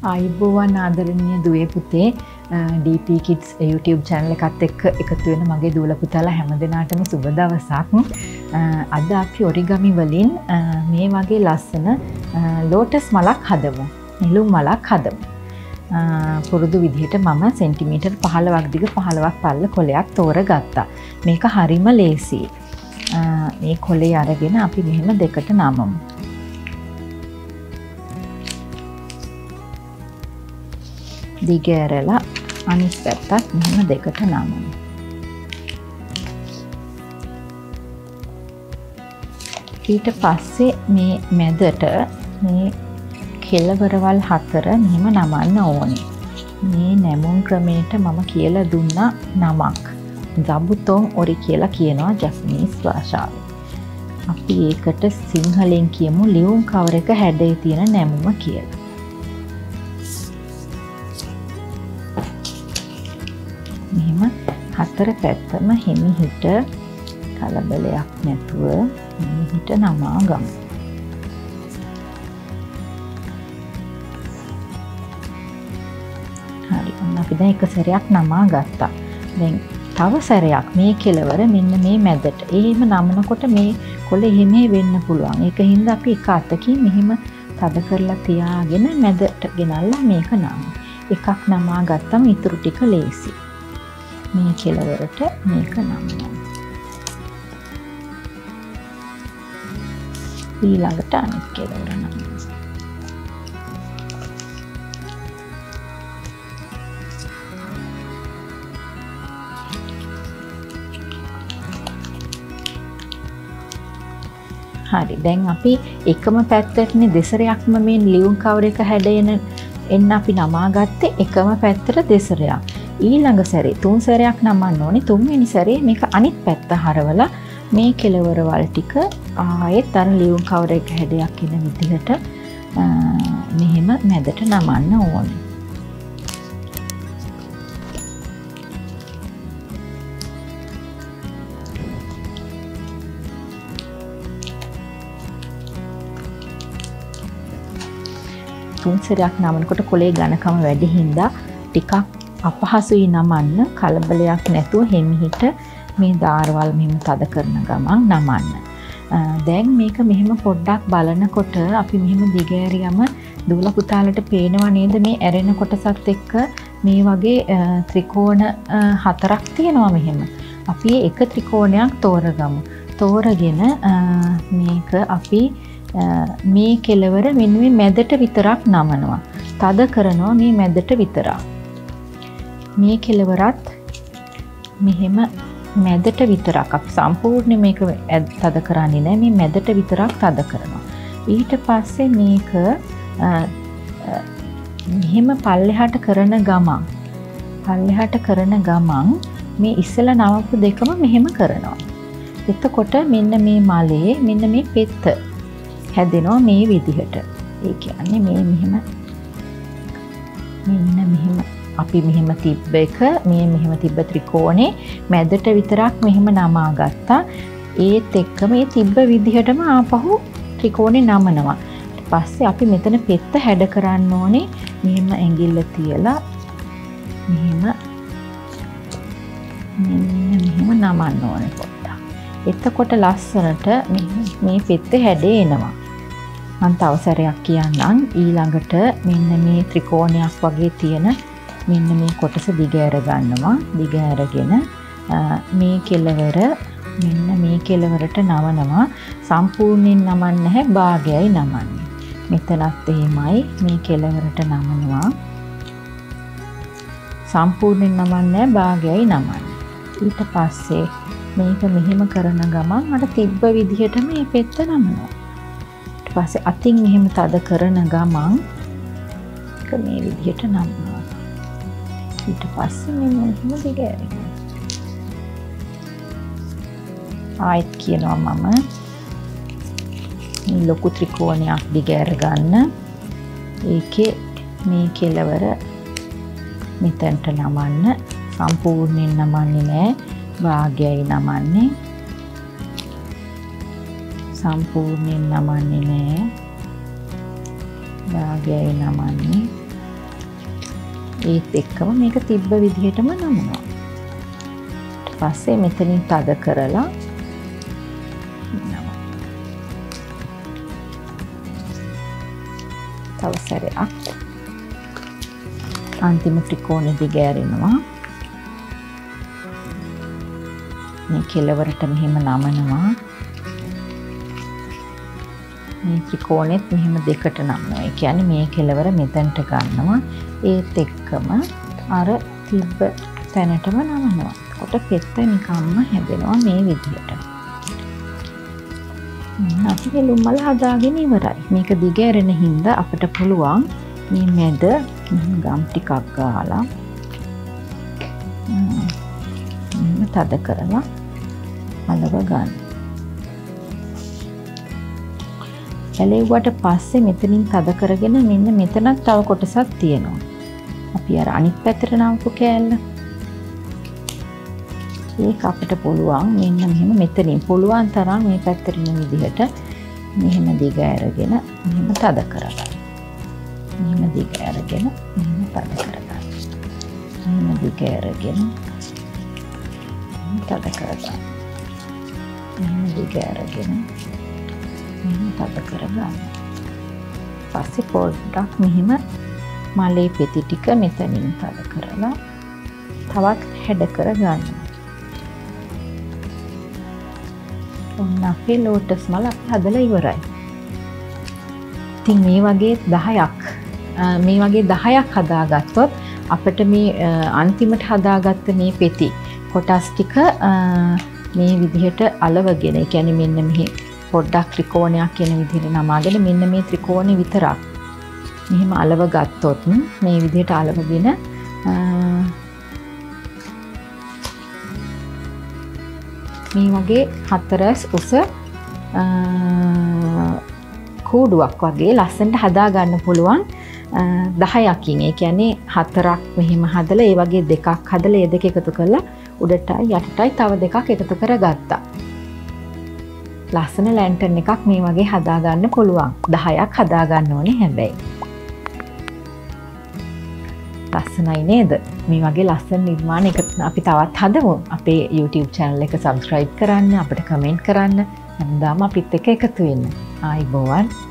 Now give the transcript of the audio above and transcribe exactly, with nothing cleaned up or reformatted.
ආයුබෝවන් ආදරණීය දුවේ පුතේ D P Kids YouTube channel එකත් එක්ක එකතු වෙන මගේ දූල පුතාලා හැමදෙනාටම සුබ දවසක්. අද අපි origami වලින් මේ වගේ ලස්සන lotus මලක් හදමු. නිලුම් මලක් හදමු. පුරුදු විදිහට මම සෙන්ටිමීටර් පහළොවක් දිග පහළොවක් පළල කොලයක් තෝරගත්තා. මේක හරිම ලේසියි. මේ කොලේ අරගෙන අපි මෙහෙම දෙකට නමමු. දිග ඇරලා අනිත් පැත්තත් මෙහෙම දෙකට නමමු. ඊට පස්සේ මේ මැදට මේ කෙළවරවල් හතර මෙහෙම නමන්න ඕනේ. මේ නැමුම් ක්‍රමයට මම කියලා දුන්නා නමක්. ජබුතොන් ඔරි කියලා කියනවා ජපනීස් භාෂාවෙන්. අපි ඒකට සිංහලෙන් කියමු ලියුම් කවර එක හැඩේ තියෙන නැමුම කියලා. මෙහෙම හතර පැත්තම හිමිහිට කලබලයක් නැතුව හිමිහිට නමා ගමු. හරි. ඔන්න අපි දැන් එක සැරයක් නමා ගත්තා. දැන් තව සැරයක් මේ කෙළවර මෙන්න මේ මැදට. එහෙම නමනකොට මේ කොළ එහෙම වෙන්න පුළුවන්. ඒක හින්දා අපි එක අතකින් මෙහෙම තද කරලා තියාගෙන මැදට ගෙනල්ලා මේක නමමු. එකක් නමා ගත්තම ඊටු ටික ලේසි. මේ කෙළවරට මේක නමනවා. ඊළඟට අනිත් කෙළවර නමනවා. හරි. දැන් අපි එකම පැත්තටනේ දෙසරයක්ම මේ ලියුම් කවර එක හැඩෙන එන්න අපි නමා ගත්තේ එකම පැත්තට දෙසරයක්. ඊළඟ සැරේ තුන් සැරයක් නමන්න ඕනේ. තුන්වෙනි සැරේ මේක අනිත් පැත්ත හරවලා මේ කෙළවරවල් ටික ආයෙත් අර ලියුම් කවර එක හැඩයක් එන විදිහට මෙහෙම මැදට නමන්න ඕනේ. තුන් සැරයක් නමනකොට කොලේ ඝනකම වැඩි හින්දා ටිකක් අපහසුයි නමන්න. කලබලයක් නැතුව හිමිහිට මේ දාරවල් මෙහෙම තද කරන ගමන් නමන්න. දැන් මේක මෙහෙම පොඩ්ඩක් බලනකොට අපි මෙහෙම දිගෑරියම දූල පුතාලට පේනවා නේද මේ ඇරෙන කොටසත් එක්ක මේ වගේ ත්‍රිකෝණ හතරක් තියෙනවා මෙහෙම. අපි එක ත්‍රිකෝණයක් තෝරගමු. තෝරගෙන මේක අපි මේ කෙළවර මෙන්න මේ මැදට විතරක් නමනවා. තද කරනවා මේ මැදට විතරක්. මේ කෙළවරත් මෙහෙම මැදට විතරක් අපි සම්පූර්ණ මේක තද කරන්නේ නැහැ. මේ මැදට විතරක් තද කරනවා. ඊට පස්සේ මේක මෙහෙම පල්ලෙහාට කරන ගමන් පල්ලෙහාට කරන ගමන් මේ ඉස්සලා නවපු දෙකම මෙහෙම කරනවා. එතකොට මෙන්න මේ මලේ මෙන්න මේ පෙත්ත හැදෙනවා මේ විදිහට. ඒ කියන්නේ මේ මෙහෙම මෙන්න මෙහෙම අපි මෙහෙම තිබ්බ එක මේ මෙහෙම තිබ්බ ත්‍රිකෝණේ මැදට විතරක් මෙහෙම නමා ගත්තා. ඒත් එක්ක මේ තිබ්බ විදිහටම ආපහු ත්‍රිකෝණේ නමනවා. ඊට පස්සේ අපි මෙතන පෙත්ත හැඩ කරන්න ඕනේ. මෙහෙම ඇඟිල්ල තියලා මෙහෙම මෙන්න මෙහෙම නමන්න ඕනේ පොඩ්ඩක්. එතකොට ලස්සනට මේ පෙත්ත හැඩේ එනවා. මම තව සැරයක් කියන්නම්. ඊළඟට මෙන්න මේ ත්‍රිකෝණයක් වගේ තියෙන මෙන්න මේ කොටස දිග ඇර ගන්නවා. දිග ඇරගෙන මේ කෙළවර මෙන්න මේ කෙළවරට නවනවා. සම්පූර්ණයෙන් නමන්නේ නැහැ, භාගයයි නමන්නේ. මෙතනත් එහෙමයි මේ කෙළවරට නමනවා. සම්පූර්ණයෙන් නමන්නේ නැහැ, භාගයයි නමන්නේ. ඊට පස්සේ මේක මෙහෙම කරන ගමන් අර තිබ්බ විදිහට මේ පෙත්ත නමනවා. ඊට පස්සේ අතින් මෙහෙම තද කරන ගමන් ඒක මේ විදිහට නමනවා. ඊට පස්සේ මෙන්න මෙහෙම දිග ඇරෙනවා. ආයෙත් කියනවා මම මේ ලොකු ත්‍රිකෝණයක් දිග ඇර ගන්න. ඒකේ මේ කෙළවර මෙතනට නමන්න. සම්පූර්ණයෙන් නමන්නේ නැහැ, භාගයයි නමන්නේ. සම්පූර්ණයෙන් නමන්නේ නැහැ, භාගයයි නමන්නේ. ඒත් එක්කම මේක තිබ්බ විදිහටම නමනවා. ඊට පස්සේ මෙතනින් තද කරලා නම. තව සැරයක් අන්තිම ත්‍රිකෝණෙ දිග ඇරෙනවා. මේ කෙළවරට මෙහෙම නමනවා. මේ ත්‍රිකෝණෙත් මෙහෙම දෙකට නමනවා. ඒ කියන්නේ මේ කෙළවර මෙතනට ගන්නවා. ඒත් එක්කම අර තිබ්බ තැනටම නමනවා. එතකොට පෙත්ත නිකම්ම හැදෙනවා මේ විදිහට. අපි හෙළුම් මල හදාගෙන ඉවරයි. මේක දිග ඇරෙන හින්දා අපිට පුළුවන් මේ මැද ගම් ටිකක් ගාලා මෙහෙම තද කරලා අලව ගන්න. ඇලෙව්වට පස්සේ මෙතනින් තද කරගෙන මෙන්න මෙතනක් තව කොටසක් තියෙනවා. අපි අර අනිත් පැත්තට නවපු කෑල්ල. ඒක අපිට පුළුවන් මෙන්න මෙහෙම මෙතනින් පුළුවන් තරම් මේ පැත්තට එන විදිහට මෙහෙම දිග අරගෙන මෙහෙම තද කරගන්න. මෙහෙම දිග අරගෙන මෙහෙම තද කරගන්න. මෙහෙම දිග අරගෙන තද කරගන්න. මෙහෙම දිග අරගෙන මෙහෙම තද කරගන්න. පස්සේ පොඩ්ඩක් මෙහෙම මලේ පෙති ටික මෙතනින් තද කරලා තවත් හැඩ කරගන්න. ඔන්න අපේ ලෝටස් මල හදලා ඉවරයි. ඉතින් මේ වගේ දහයක් මේ වගේ දහයක් හදාගත්තොත් අපිට මේ අන්තිමට හදාගත්ත මේ පෙති කොටස් ටික මේ විදිහට අලවගෙන, ඒ කියන්නේ මෙන්න මෙහි පොඩ්ඩක් ත්‍රිකෝණයක් කියන විදිහට නමාගෙන මෙන්න මේ ත්‍රිකෝණේ විතරක් මෙහෙම අලව ගත්තොත් මේ විදිහට අලවගෙන මේ වගේ හතරස් උස කූඩුවක් වගේ ලස්සනට හදා ගන්න පුළුවන් දහයකින්. ඒ කියන්නේ හතරක් මෙහෙම හදලා ඒ වගේ දෙකක් හදලා ඒ දෙක එකතු කරලා උඩටයි යටටයි තව දෙකක් එකතු කරගත්තා. ලස්සන ලැන්ටර්න් එකක් මේ වගේ හදා ගන්න පුළුවන්. දහයක් හදා ගන්න ඕනේ හැබැයි. ලස්සනයි නේද? මේ වගේ ලස්සන නිර්මාණ එක අපි තවත් හදමු. අපේ YouTube channel එක subscribe කරන්න, අපිට comment කරන්න, හැමදාම අපිත් එක්ක එකතු වෙන්න. ආයිබෝවන්.